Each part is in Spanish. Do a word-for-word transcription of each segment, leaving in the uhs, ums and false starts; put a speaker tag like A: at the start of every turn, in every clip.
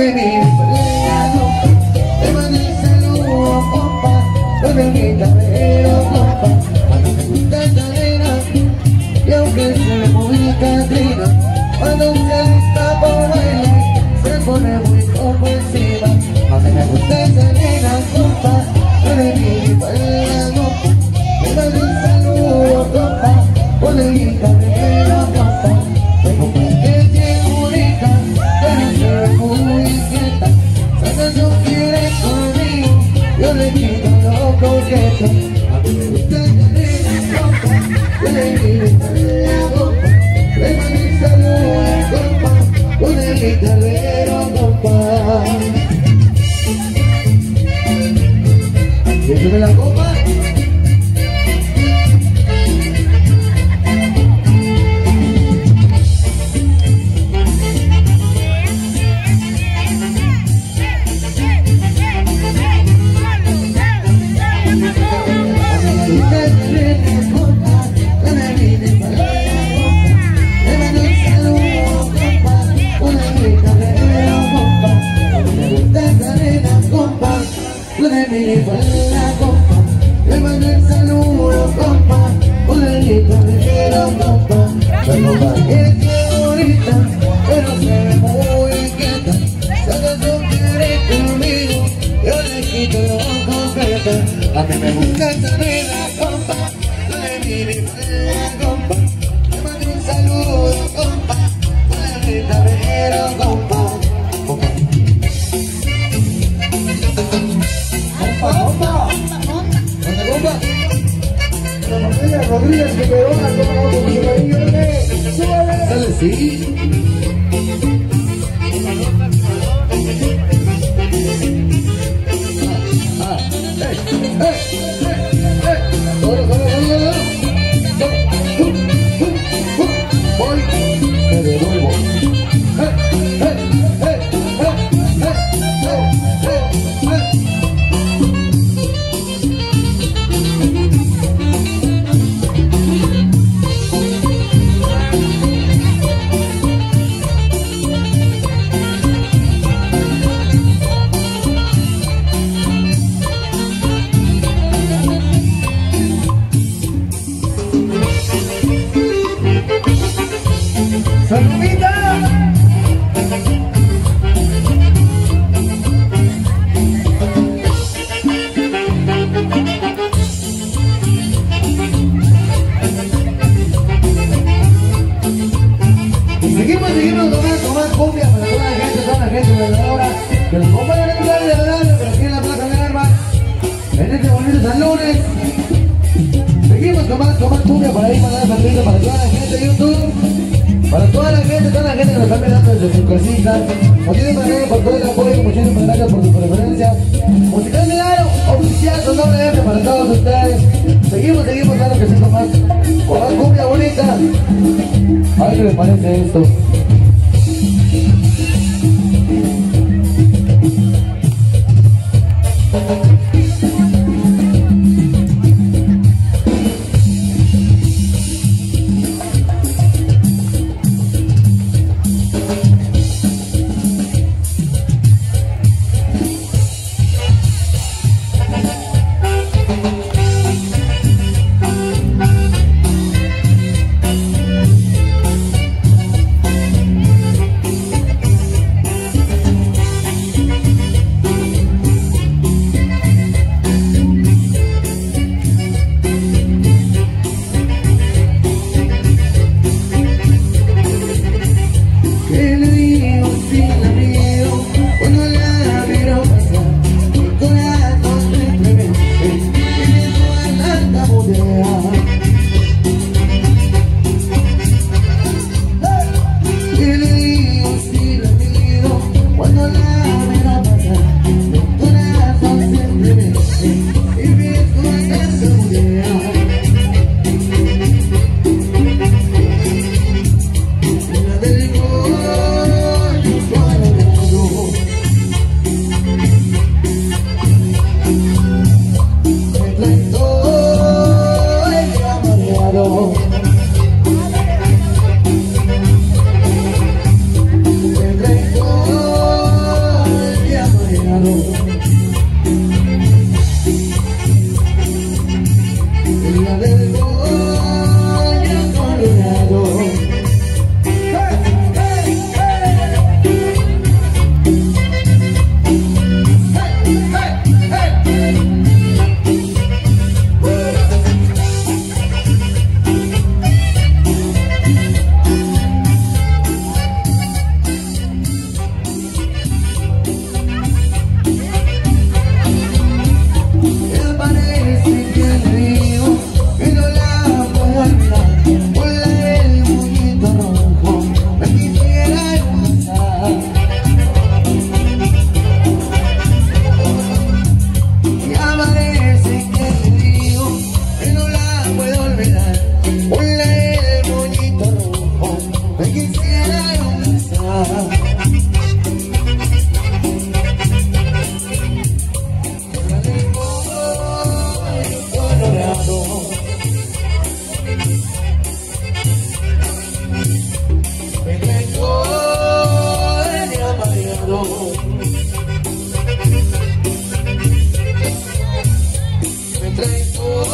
A: de mi pelea, compa. Le mando un saludo, compa, con el guitarrero, compa. A mí me gusta esta nena, y aunque sea muy catrina, cuando se alista por bailar, se pone muy compulsiva. A mí me gusta esta nena, compa, con el guitarrero, compa. Le mando un saludo, compa, con el guitarrero, compa. Tengo que es bien bonita, pero se ve muy inquieta. Si no quiere conmigo, yo le quito lo coqueto. A mí me gusta esta nena, compa, con el guitarrero, compa. Le mando un saludo, compa, con el guitarrero, compa. Déjame la copa. Le mando el saludo, compa, con el guitarrero, compa. La compa es bonita, pero se ve muy inquieta. Si acaso quiere conmigo, yo le quito lo concreta. A mí me gusta esta nena, compa, con el guitarrero, compa. Le mando un saludo, compa, con el guitarrero, compa. Compa, compa. La familia Rodríguez que quedó a tomar con su cariño, súbale. Dale, sí. Ah, ah, eh, eh, eh, eh. Todo, todo, todo, todo. Voy, me devuelvo. Eh, eh, eh, eh, eh, eh, eh, eh. ¡Saludita! Y seguimos, seguimos tomando más cumbia para toda la gente, toda la gente bailadora que nos acompaña en el lugar de la radio, pero aquí en la Plaza de Armas, en este bonito San Lunes. Seguimos con más, con más cumbia para ahí, para dar saludito para toda la gente de YouTube. Para toda la gente, toda la gente que nos está mirando desde su casita. Muchísimas gracias por todo el apoyo, muchísimas gracias por su preferencia. Musical Milagro, oficial con doble F para todos ustedes. Seguimos, seguimos, claro que sí, con más, con más cumbia bonita. A ver qué les parece esto.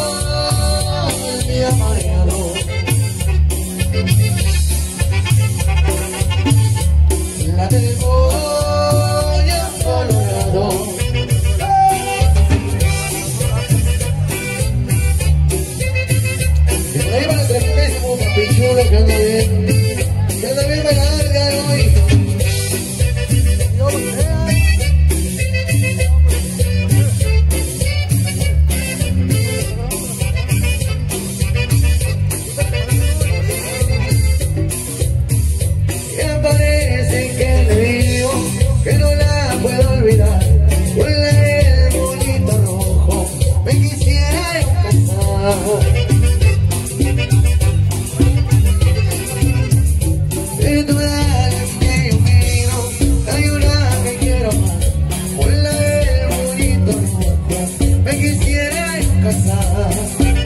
A: el día mareado. La del Goya Colorado. Y por ahí van a tremendísimo papichulo que anda bien. Que anda bien para larga hoy. Que no la puedo olvidar, por el bonito rojo me quisiera casar. Y tú dale que yo miro, hay una que quiero más, por el bonito rojo me quisiera casar.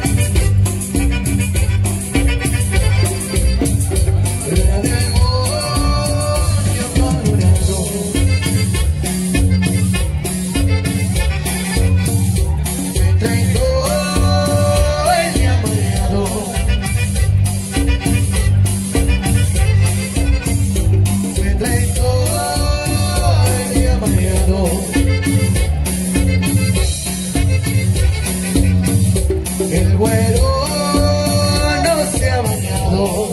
A: El güero no se ha bañado.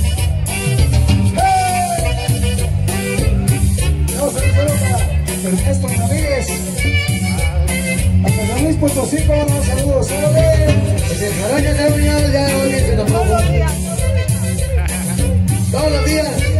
B: Vamos a hacer para Ernesto Ramírez. Hasta San Luis Potosí, como no, saludos.
A: Es el jarabe que se ha bañado ya hoy, se lo pongo. Todos los días.